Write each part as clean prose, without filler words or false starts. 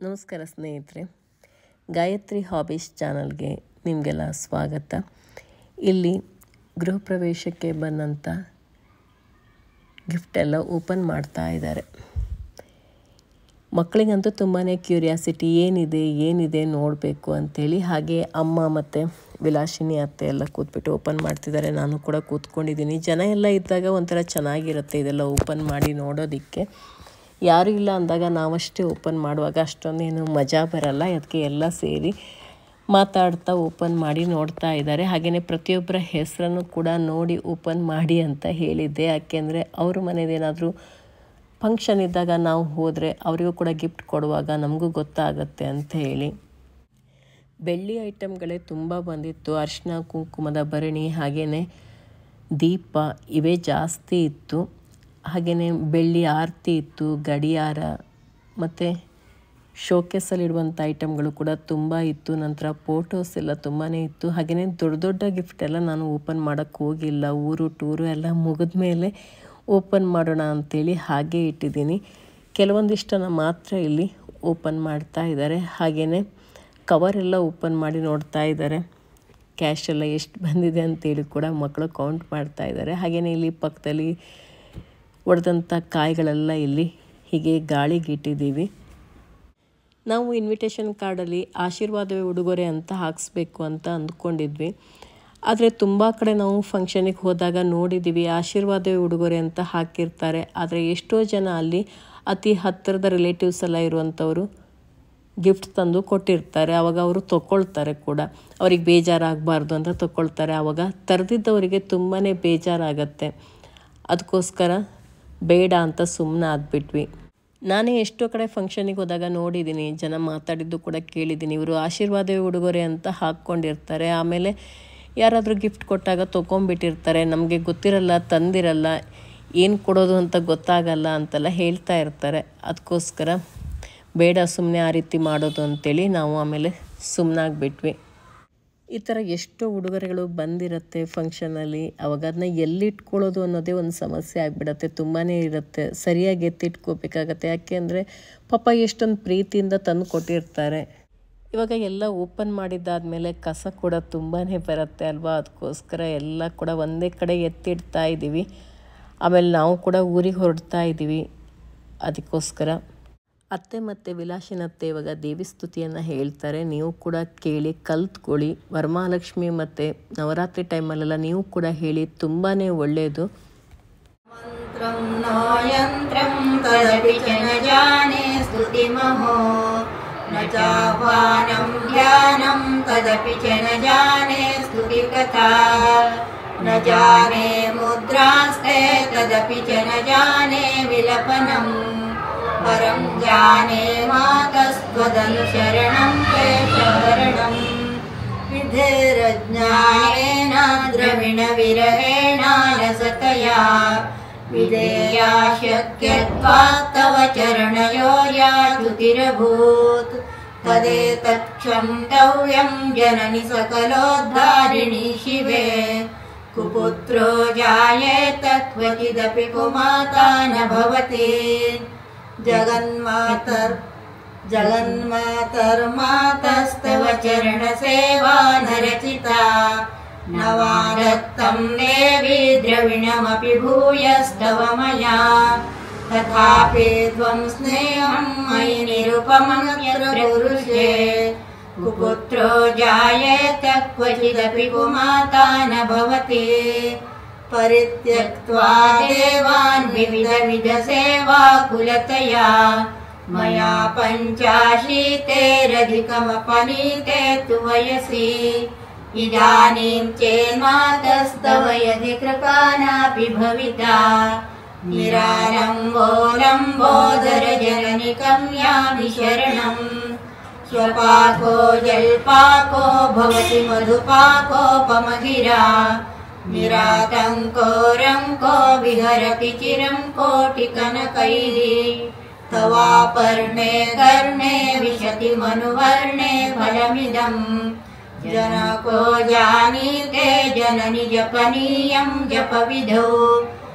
ನಮಸ್ಕಾರ ಸ್ನೇಹಿತರೆ, ಗಾಯತ್ರಿ ಹಾಬೀಸ್ ಚಾನಲ್ಗೆ ನಿಮಗೆಲ್ಲ ಸ್ವಾಗತ. ಇಲ್ಲಿ ಗೃಹ ಪ್ರವೇಶಕ್ಕೆ ಬಂದಂಥ ಗಿಫ್ಟೆಲ್ಲ ಓಪನ್ ಮಾಡ್ತಾ ಇದ್ದಾರೆ. ಮಕ್ಕಳಿಗಂತೂ ತುಂಬಾ ಕ್ಯೂರಿಯಾಸಿಟಿ, ಏನಿದೆ ನೋಡಬೇಕು ಅಂಥೇಳಿ. ಹಾಗೆ ಅಮ್ಮ ಮತ್ತು ವಿಲಾಸಿನಿ ಅತ್ತೆ ಎಲ್ಲ ಕೂತ್ಬಿಟ್ಟು ಓಪನ್ ಮಾಡ್ತಿದ್ದಾರೆ. ನಾನು ಕೂಡ ಕೂತ್ಕೊಂಡಿದ್ದೀನಿ. ಜನ ಎಲ್ಲ ಇದ್ದಾಗ ಒಂಥರ ಚೆನ್ನಾಗಿರುತ್ತೆ ಇದೆಲ್ಲ ಓಪನ್ ಮಾಡಿ ನೋಡೋದಕ್ಕೆ. ಯಾರೂ ಇಲ್ಲ ಅಂದಾಗ ನಾವಷ್ಟೇ ಓಪನ್ ಮಾಡುವಾಗ ಅಷ್ಟೊಂದೇನು ಮಜಾ ಬರಲ್ಲ. ಅದಕ್ಕೆ ಎಲ್ಲ ಸೇರಿ ಮಾತಾಡ್ತಾ ಓಪನ್ ಮಾಡಿ ನೋಡ್ತಾ ಇದ್ದಾರೆ. ಹಾಗೆಯೇ ಪ್ರತಿಯೊಬ್ಬರ ಹೆಸರನ್ನು ಕೂಡ ನೋಡಿ ಓಪನ್ ಮಾಡಿ ಅಂತ ಹೇಳಿದ್ದೆ. ಯಾಕೆಂದರೆ ಅವ್ರ ಮನೇದೇನಾದರೂ ಫಂಕ್ಷನ್ ಇದ್ದಾಗ ನಾವು ಹೋದರೆ ಅವರಿಗೂ ಕೂಡ ಗಿಫ್ಟ್ ಕೊಡುವಾಗ ನಮಗೂ ಗೊತ್ತಾಗುತ್ತೆ ಅಂತ ಹೇಳಿ. ಬೆಳ್ಳಿ ಐಟಮ್ಗಳೇ ತುಂಬ ಬಂದಿತ್ತು. ಅರಿಶಿನ ಕುಂಕುಮದ ಭರಣಿ, ಹಾಗೆಯೇ ದೀಪ ಇವೇ ಜಾಸ್ತಿ ಇತ್ತು. ಹಾಗೆಯೇ ಬೆಳ್ಳಿ ಆರತಿ ಇತ್ತು, ಗಡಿಯಾರ ಮತ್ತು ಶೋಕೇಸಲ್ಲಿಡುವಂಥ ಐಟಮ್ಗಳು ಕೂಡ ತುಂಬ ಇತ್ತು. ನಂತರ ಫೋಟೋಸ್ ಎಲ್ಲ ತುಂಬಾ ಇತ್ತು. ಹಾಗೆಯೇ ದೊಡ್ಡ ಗಿಫ್ಟ್ ಎಲ್ಲ ನಾನು ಓಪನ್ ಮಾಡೋಕ್ಕೆ ಹೋಗಿಲ್ಲ. ಟೂರು ಎಲ್ಲ ಮುಗಿದ ಮೇಲೆ ಓಪನ್ ಮಾಡೋಣ ಅಂಥೇಳಿ ಹಾಗೆ ಇಟ್ಟಿದ್ದೀನಿ. ಕೆಲವೊಂದಿಷ್ಟನ್ನು ಮಾತ್ರ ಇಲ್ಲಿ ಓಪನ್ ಮಾಡ್ತಾ ಇದ್ದಾರೆ. ಹಾಗೆಯೇ ಕವರೆಲ್ಲ ಓಪನ್ ಮಾಡಿ ನೋಡ್ತಾ ಇದ್ದಾರೆ. ಕ್ಯಾಶ್ ಎಲ್ಲ ಎಷ್ಟು ಬಂದಿದೆ ಅಂತೇಳಿ ಕೂಡ ಮಕ್ಕಳು ಕೌಂಟ್ ಮಾಡ್ತಾ ಇದ್ದಾರೆ. ಹಾಗೆಯೇ ಇಲ್ಲಿ ಪಕ್ಕದಲ್ಲಿ ಒಡೆದಂಥ ಕಾಯಿಗಳೆಲ್ಲ ಇಲ್ಲಿ ಹೀಗೆ ಗಾಳಿಗೆ ಇಟ್ಟಿದ್ದೀವಿ. ನಾವು ಇನ್ವಿಟೇಷನ್ ಕಾರ್ಡಲ್ಲಿ ಆಶೀರ್ವಾದವೇ ಉಡುಗೊರೆ ಅಂತ ಹಾಕಿಸ್ಬೇಕು ಅಂತ ಅಂದ್ಕೊಂಡಿದ್ವಿ. ಆದರೆ ತುಂಬ ಕಡೆ ನಾವು ಫಂಕ್ಷನಿಗೆ ಹೋದಾಗ ನೋಡಿದ್ದೀವಿ ಆಶೀರ್ವಾದವೇ ಉಡುಗೊರೆ ಅಂತ ಹಾಕಿರ್ತಾರೆ. ಆದರೆ ಎಷ್ಟೋ ಜನ ಅಲ್ಲಿ ಅತಿ ಹತ್ತಿರದ ರಿಲೇಟಿವ್ಸ್ ಎಲ್ಲ ಇರುವಂಥವರು ಗಿಫ್ಟ್ ತಂದು ಕೊಟ್ಟಿರ್ತಾರೆ. ಆವಾಗ ಅವರು ತೊಗೊಳ್ತಾರೆ ಕೂಡ. ಅವ್ರಿಗೆ ಬೇಜಾರಾಗಬಾರ್ದು ಅಂತ ತೊಗೊಳ್ತಾರೆ. ಆವಾಗ ತರದಿದ್ದವರಿಗೆ ತುಂಬಾ ಬೇಜಾರಾಗತ್ತೆ. ಅದಕ್ಕೋಸ್ಕರ ಬೇಡ ಅಂತ ಸುಮ್ಮನೆ ಆದ್ಬಿಟ್ವಿ. ನಾನೇ ಎಷ್ಟೋ ಕಡೆ ಫಂಕ್ಷನಿಗೆ ಹೋದಾಗ ನೋಡಿದ್ದೀನಿ, ಜನ ಮಾತಾಡಿದ್ದು ಕೂಡ ಕೇಳಿದ್ದೀನಿ. ಇವರು ಆಶೀರ್ವಾದವೇ ಉಡುಗೊರೆ ಅಂತ ಹಾಕ್ಕೊಂಡಿರ್ತಾರೆ. ಆಮೇಲೆ ಯಾರಾದರೂ ಗಿಫ್ಟ್ ಕೊಟ್ಟಾಗ ತೊಗೊಂಬಿಟ್ಟಿರ್ತಾರೆ. ನಮಗೆ ಗೊತ್ತಿರಲ್ಲ, ತಂದಿರಲ್ಲ, ಏನು ಕೊಡೋದು ಅಂತ ಗೊತ್ತಾಗಲ್ಲ ಅಂತೆಲ್ಲ ಹೇಳ್ತಾ ಇರ್ತಾರೆ. ಅದಕ್ಕೋಸ್ಕರ ಬೇಡ ಸುಮ್ಮನೆ ಆ ರೀತಿ ಮಾಡೋದು ಅಂತೇಳಿ ನಾವು ಆಮೇಲೆ ಸುಮ್ಮನಾಗ್ಬಿಟ್ವಿ. ಈ ಥರ ಎಷ್ಟೋ ಉಡುಗೊರೆಗಳು ಬಂದಿರುತ್ತೆ ಫಂಕ್ಷನಲ್ಲಿ. ಅವಾಗ ಅದನ್ನ ಎಲ್ಲಿಟ್ಕೊಳ್ಳೋದು ಅನ್ನೋದೇ ಒಂದು ಸಮಸ್ಯೆ ಆಗಿಬಿಡತ್ತೆ. ತುಂಬಾ ಇರುತ್ತೆ, ಸರಿಯಾಗಿ ಎತ್ತಿಟ್ಕೋಬೇಕಾಗತ್ತೆ. ಯಾಕೆಂದರೆ ಪಾಪ ಎಷ್ಟೊಂದು ಪ್ರೀತಿಯಿಂದ ತಂದು ಕೊಟ್ಟಿರ್ತಾರೆ. ಇವಾಗ ಎಲ್ಲ ಓಪನ್ ಮಾಡಿದ್ದಾದಮೇಲೆ ಕಸ ಕೂಡ ತುಂಬಾ ಬರುತ್ತೆ ಅಲ್ವಾ. ಅದಕ್ಕೋಸ್ಕರ ಎಲ್ಲ ಕೂಡ ಒಂದೇ ಕಡೆ ಎತ್ತಿಡ್ತಾ ಇದ್ದೀವಿ. ಆಮೇಲೆ ನಾವು ಕೂಡ ಊರಿಗೆ ಹೊರಡ್ತಾ ಇದ್ದೀವಿ. ಅದಕ್ಕೋಸ್ಕರ ಅತ್ತೆ ಮತ್ತು ವಿಲಾಸಿನತ್ತೆ ಇವಾಗ ದೇವಿ ಸ್ತುತಿಯನ್ನು ಹೇಳ್ತಾರೆ. ನೀವು ಕೂಡ ಕೇಳಿ ಕಲ್ತ್ಕೊಳ್ಳಿ. ವರಮಹಾಲಕ್ಷ್ಮಿ ಮತ್ತು ನವರಾತ್ರಿ ಟೈಮಲ್ಲೆಲ್ಲ ನೀವು ಕೂಡ ಹೇಳಿ, ತುಂಬಾ ಒಳ್ಳೆಯದು. ಮಂತ್ರಂ ನೋಯಂತ್ರಂ ತದಪಿ ಚ ನ ಜಾನೆ ಸ್ತುತಿಮಹೋ ನ ಚಾಹ್ವಾನಂ ಧ್ಯಾನಂ ತದಪಿ ಚ ನ ಜಾನೆ ಸ್ತುತಿಕಥಾ ನ ಜಾನೆ ಮುದ್ರಾಸ್ತೆ ತದಪಿ ಚ ನ ಜಾನೆ ವಿಲಪನಂ ಪರಂ ಜಾನೆ ಮಾತಸ್ತ್ವದನುಶರಣಂ ಕೇಶವರಣಂ ವಿಧೇರಜ್ಞಾನೇನ ದ್ರವಿಣ ವಿರಹೇಣ ರಸತಯಾ ವಿಧೇಯಾ ಶಕ್ಯತ್ವಾತ್ ತವ ಚರಣಯೋರ್ಯಾಚ್ಯುತಿರಭೂತ್ ತದೇತತ್ಕ್ಷಂತವ್ಯಂ ಜನನಿ ಸಕಲೋದ್ಧಾರಿಣಿ ಶಿವೆ ಕುಪುತ್ರೋ ಜಾಯೇತ ಕ್ವಚಿದಪಿ ಕುಮಾತಾ ನ ಭವತಿ ಜಗನ್ಮಾತರ್ಮಾತಸ್ತವ ಚರಣ ಸೇವಾ ನರಚಿತಾ ನವಾದತ್ತಂ ದೇವಿ ದ್ರವಿಣಮಪಿ ಭೂಯಸ್ತವ ಮಯಾ ತಥಾಪಿ ತ್ವಂ ಸ್ನೇಹಂ ಮಯಿ ನಿರುಪಮಂ ಪುರುಷೇ ಕುಪುತ್ರೋ ಜಾಯೇತ ಕ್ವಚಿದಪಿ ಕುಮಾತಾ ನ ಭವತಿ ಪರಿತ್ಯಕ್ತ್ವಾ ದೇವಾನ್ ವಿವಿಧ ಸೇವಾ ಕುಲತಯಾ ಮಯಾ ಪಂಚಾಶೀತೇರಧಿಕಮಪನೀತೆ ತು ವಯಸಿ ಇದಾನೀಂ ಚೇನ್ಮಾತಸ್ತವ ಯದಿ ಕೃಪಾನಾಪಿ ಭವಿತಾ ನಿರಾಲಂಬೋಲಂಬೋದರ ಜನನಿ ಕಮ್ಯಾಮಿ ಶರಣಂ ಸ್ವಪಾಕೋ ಜಲ್ಪಾಕೋ ಭವತಿ ಮಧುಪಾಕೋಪಮಗಿರಾ ನಿರಾತಂಕೋ ರಂಕೋ ವಿಹರತಿ ಚಿರಂ ಕೋಟಿಕನಕೈಃ ತವಾಪರ್ಣೆ ಕರ್ಣೆ ವಿಶತಿ ಮನುವರ್ಣೆ ಫಲಮಿದಂ ಜನಕೋ ಜಾನೀತೆ ಜನನಿ ಜಪನೀಯಂ ಜಪವಿಧೌ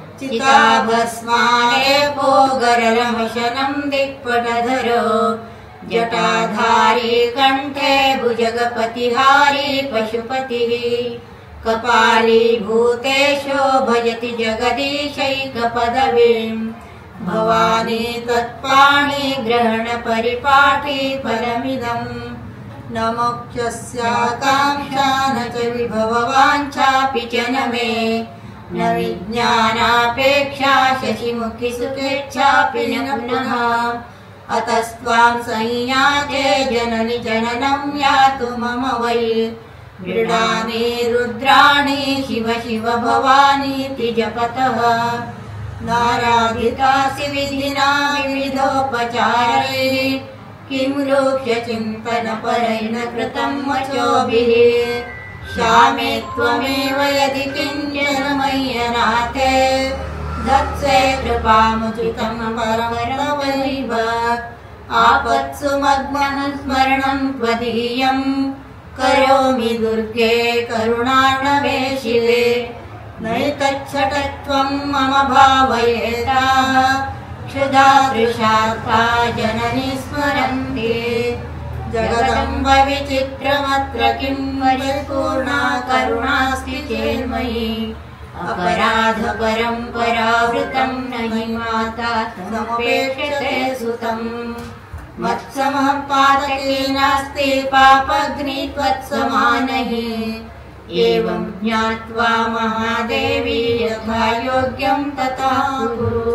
ಚಿತಾಭಸ್ಮಾಲೇಪೋ ಗರಲಮಶನಂ ದಿಕ್ಪಟಧರೋ जटाधारी कंठे भुजगपतिहारी पशुपतिः कपाली भूतेशो भजति जगदीशैकपदवीम् भवानी तत्पाणि ग्रहण परिपाठी फलमिदम् न मोक्षस्याकाङ्क्षा न च विभववाञ्छापि च न मे न विज्ञानापेक्षा शशिमुखि सुखेच्छापि न पुनः अतस्त्वां संयाते जननि जननं यातु मम वै मृडानि रुद्राणि शिव शिव भवानीति जपतः नाराधितासि विधिना विविधोपचारैः किं लोक्यचिन्तनपरैः कृतं वचोभिः श्यामे त्वमेव यदि किञ्चन मय्यनाथे धत्से कृपामुचितं परमरवैव आपत्सु मग्नः स्मरणं त्वदीयं करोमि दुर्गे करुणार्णवे शिवे नैतच्छटत्वं मम भावयेता क्षुधादृशार्था जननी स्मरन्ति जगदम्ब विचित्रमत्र किं परिपूर्णा करुणास्ति चेन्मयि अपराध परम्परावृतं नहि माता समुपेक्षते सुतं मत्समः पातकी नास्ति पापग्नि त्वत्समानः एवं ज्ञात्वा महादेवी यथा योग्यं तथा कुरु.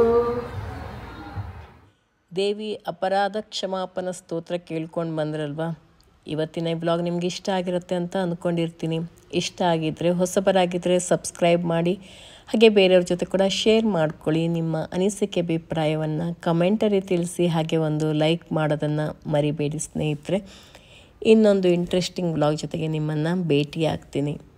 ದೇವಿ ಅಪರಾಧ ಕ್ಷಮಾಪನ ಸ್ತೋತ್ರ ಕೇಳ್ಕೊಂಡು ಬಂದ್ರಲ್ವಾ. ಇವತ್ತಿನ ಈ ಬ್ಲಾಗ್ ನಿಮ್ಗೆ ಇಷ್ಟ ಆಗಿರುತ್ತೆ ಅಂತ ಅಂದ್ಕೊಂಡಿರ್ತೀನಿ. ಇಷ್ಟ ಆಗಿದ್ದರೆ ಹೊಸಬರಾಗಿದ್ದರೆ ಸಬ್ಸ್ಕ್ರೈಬ್ ಮಾಡಿ, ಹಾಗೆ ಬೇರೆಯವ್ರ ಜೊತೆ ಕೂಡ ಶೇರ್ ಮಾಡ್ಕೊಳ್ಳಿ. ನಿಮ್ಮ ಅನಿಸಿಕೆ ಅಭಿಪ್ರಾಯವನ್ನು ಕಮೆಂಟಲ್ಲಿ ತಿಳಿಸಿ, ಹಾಗೆ ಒಂದು ಲೈಕ್ ಮಾಡೋದನ್ನು ಮರಿಬೇಡಿ ಸ್ನೇಹಿತರೆ. ಇನ್ನೊಂದು ಇಂಟ್ರೆಸ್ಟಿಂಗ್ ಬ್ಲಾಗ್ ಜೊತೆಗೆ ನಿಮ್ಮನ್ನು ಭೇಟಿ ಆಗ್ತೀನಿ.